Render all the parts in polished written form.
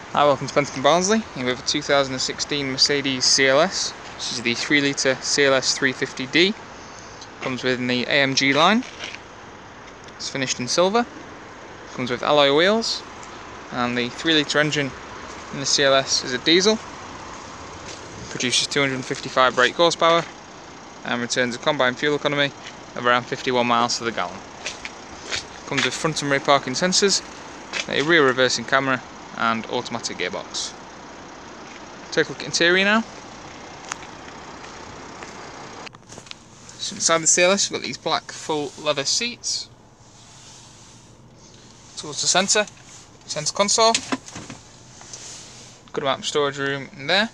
Hi, welcome to Pentagon Barnsley. Here we have a 2016 Mercedes CLS. This is the 3 litre Cls350D. Comes with the AMG line. It's finished in silver. Comes with alloy wheels. And the 3 litre engine in the CLS is a diesel. Produces 255 brake horsepower and returns a combined fuel economy of around 51 miles to the gallon. Comes with front and rear parking sensors, a rear reversing camera and automatic gearbox. Take a look at interior now. So inside the CLS you've got these black full leather seats. Towards the centre console. Good amount of storage room in there.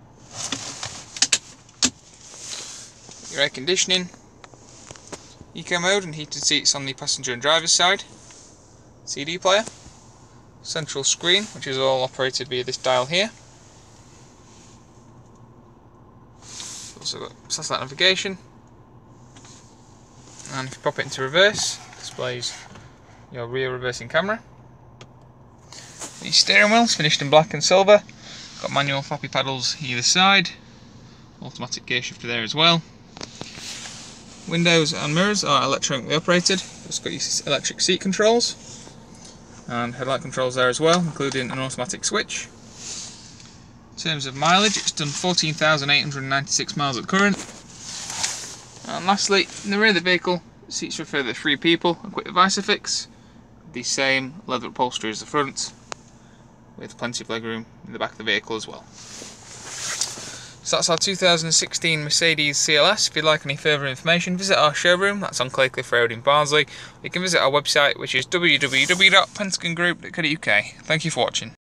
Your air conditioning, eco mode and heated seats on the passenger and driver's side. CD player. Central screen, which is all operated via this dial here. Also got satellite navigation, and if you pop it into reverse, it displays your rear reversing camera. The steering wheel is finished in black and silver. Got manual floppy pedals either side. Automatic gear shifter there as well. Windows and mirrors are electronically operated. It's got your electric seat controls. And headlight controls there as well, including an automatic switch. In terms of mileage, it's done 14,896 miles at current. And lastly, in the rear of the vehicle, seats for a further 3 people, equipped with Isofix. The same leather upholstery as the front, with plenty of legroom in the back of the vehicle as well. So that's our 2016 Mercedes CLS. If you'd like any further information, visit our showroom, that's on Claycliff Road in Barnsley. You can visit our website, which is www.pentagongroup.co.uk. Thank you for watching.